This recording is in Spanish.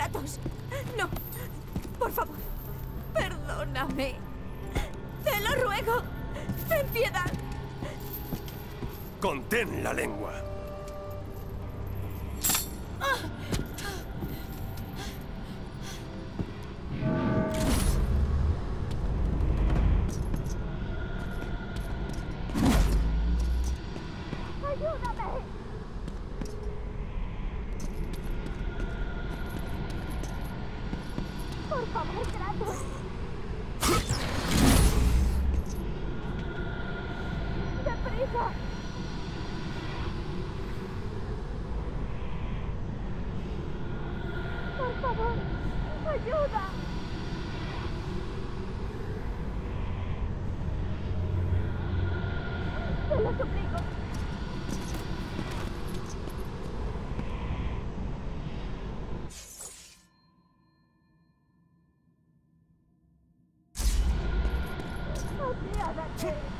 Kratos, no. Por favor, perdóname. Te lo ruego. Ten piedad. Contén la lengua. ¡Ayúdame! Por favor, Kratos. ¡Deprisa! Por favor, ayuda. Te lo suplico. Apiádate.